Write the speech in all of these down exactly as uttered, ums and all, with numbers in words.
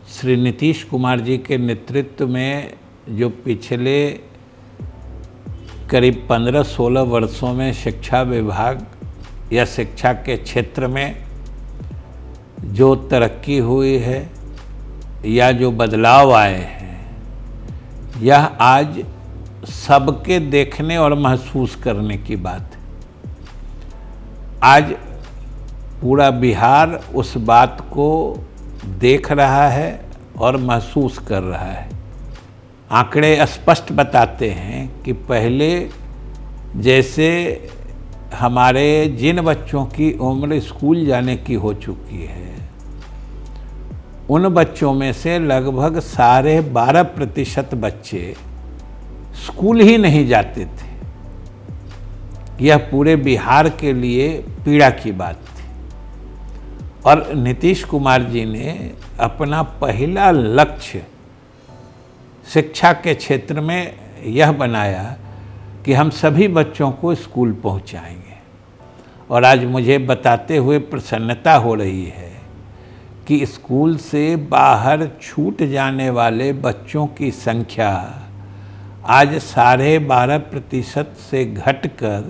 श्री नीतीश कुमार जी के नेतृत्व में जो पिछले करीब पंद्रह सोलह वर्षों में शिक्षा विभाग या शिक्षा के क्षेत्र में जो तरक्की हुई है या जो बदलाव आए हैं, यह आज सबके देखने और महसूस करने की बात है। आज पूरा बिहार उस बात को देख रहा है और महसूस कर रहा है। आंकड़े स्पष्ट बताते हैं कि पहले जैसे हमारे जिन बच्चों की उम्र स्कूल जाने की हो चुकी है, उन बच्चों में से लगभग साढ़े बारह प्रतिशत बच्चे स्कूल ही नहीं जाते थे। यह पूरे बिहार के लिए पीड़ा की बात थी और नीतीश कुमार जी ने अपना पहला लक्ष्य शिक्षा के क्षेत्र में यह बनाया कि हम सभी बच्चों को स्कूल पहुंचाएंगे। और आज मुझे बताते हुए प्रसन्नता हो रही है कि स्कूल से बाहर छूट जाने वाले बच्चों की संख्या आज साढ़े बारह प्रतिशत से घटकर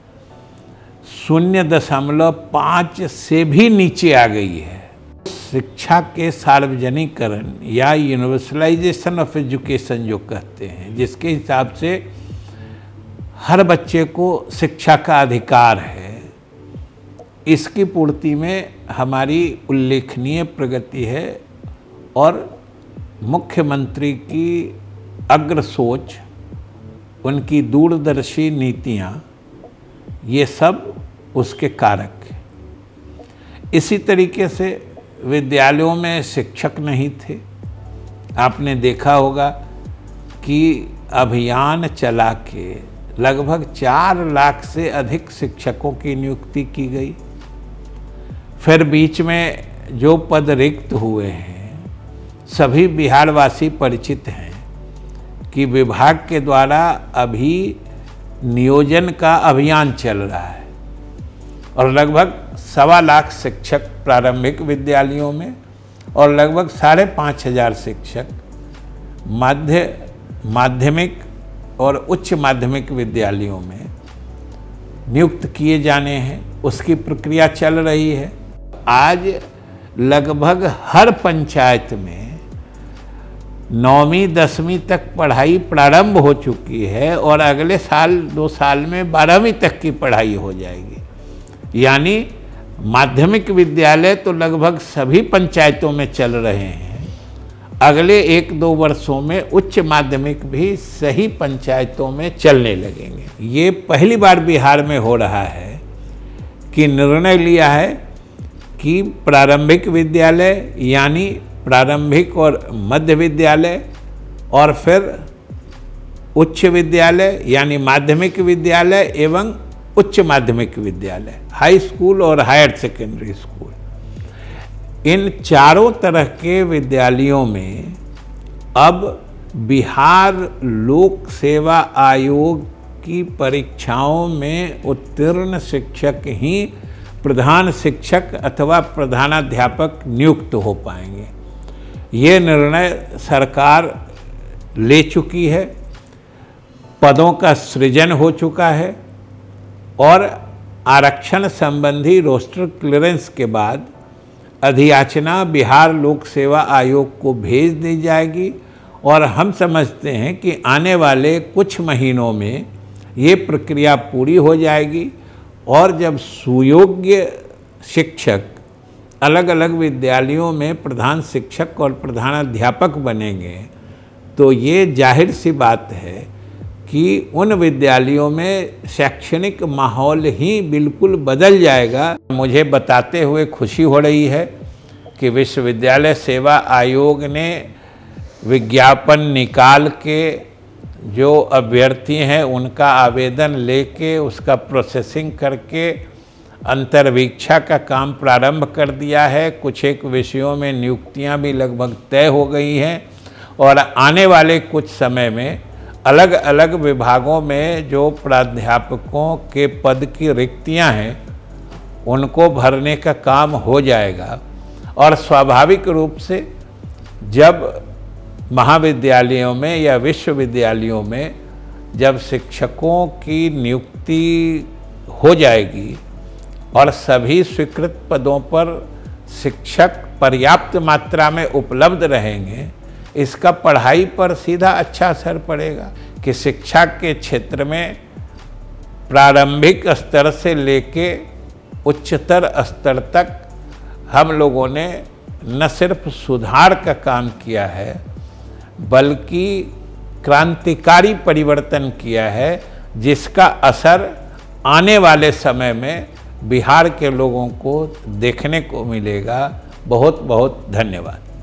शून्य दशमलव पाँच से भी नीचे आ गई है। शिक्षा के सार्वजनिकरण या यूनिवर्सलाइजेशन ऑफ एजुकेशन जो कहते हैं, जिसके हिसाब से हर बच्चे को शिक्षा का अधिकार है, इसकी पूर्ति में हमारी उल्लेखनीय प्रगति है और मुख्यमंत्री की अग्र सोच, उनकी दूरदर्शी नीतियाँ, ये सब उसके कारक हैं। इसी तरीके से विद्यालयों में शिक्षक नहीं थे। आपने देखा होगा कि अभियान चला के लगभग चार लाख से अधिक शिक्षकों की नियुक्ति की गई। फिर बीच में जो पद रिक्त हुए हैं, सभी बिहारवासी परिचित हैं कि विभाग के द्वारा अभी नियोजन का अभियान चल रहा है और लगभग सवा लाख शिक्षक प्रारंभिक विद्यालयों में और लगभग साढ़े पाँच हजार शिक्षक माध्य माध्यमिक और उच्च माध्यमिक विद्यालयों में नियुक्त किए जाने हैं। उसकी प्रक्रिया चल रही है। आज लगभग हर पंचायत में नौवीं दसवीं तक पढ़ाई प्रारंभ हो चुकी है और अगले साल दो साल में बारहवीं तक की पढ़ाई हो जाएगी। यानी माध्यमिक विद्यालय तो लगभग सभी पंचायतों में चल रहे हैं। अगले एक दो वर्षों में उच्च माध्यमिक भी सही पंचायतों में चलने लगेंगे। ये पहली बार बिहार में हो रहा है कि निर्णय लिया है कि प्रारंभिक विद्यालय यानी प्रारंभिक और मध्य विद्यालय और फिर उच्च विद्यालय यानी माध्यमिक विद्यालय एवं उच्च माध्यमिक विद्यालय, हाई स्कूल और हायर सेकेंडरी स्कूल, इन चारों तरह के विद्यालयों में अब बिहार लोक सेवा आयोग की परीक्षाओं में उत्तीर्ण शिक्षक ही प्रधान शिक्षक अथवा प्रधानाध्यापक नियुक्त हो पाएंगे। ये निर्णय सरकार ले चुकी है। पदों का सृजन हो चुका है और आरक्षण संबंधी रोस्टर क्लियरेंस के बाद अधियाचना बिहार लोक सेवा आयोग को भेज दी जाएगी और हम समझते हैं कि आने वाले कुछ महीनों में ये प्रक्रिया पूरी हो जाएगी और जब सुयोग्य शिक्षक अलग अलग विद्यालयों में प्रधान शिक्षक और प्रधानाध्यापक बनेंगे तो ये जाहिर सी बात है कि उन विद्यालयों में शैक्षणिक माहौल ही बिल्कुल बदल जाएगा। मुझे बताते हुए खुशी हो रही है कि विश्वविद्यालय सेवा आयोग ने विज्ञापन निकाल के जो अभ्यर्थी हैं उनका आवेदन लेके उसका प्रोसेसिंग करके अंतर्वीक्षा का काम प्रारंभ कर दिया है। कुछ एक विषयों में नियुक्तियां भी लगभग तय हो गई हैं और आने वाले कुछ समय में अलग अलग विभागों में जो प्राध्यापकों के पद की रिक्तियां हैं उनको भरने का काम हो जाएगा और स्वाभाविक रूप से जब महाविद्यालयों में या विश्वविद्यालयों में जब शिक्षकों की नियुक्ति हो जाएगी और सभी स्वीकृत पदों पर शिक्षक पर्याप्त मात्रा में उपलब्ध रहेंगे, इसका पढ़ाई पर सीधा अच्छा असर पड़ेगा कि शिक्षा के क्षेत्र में प्रारंभिक स्तर से लेके उच्चतर स्तर तक हम लोगों ने न सिर्फ सुधार का काम किया है बल्कि क्रांतिकारी परिवर्तन किया है, जिसका असर आने वाले समय में बिहार के लोगों को देखने को मिलेगा। बहुत बहुत धन्यवाद।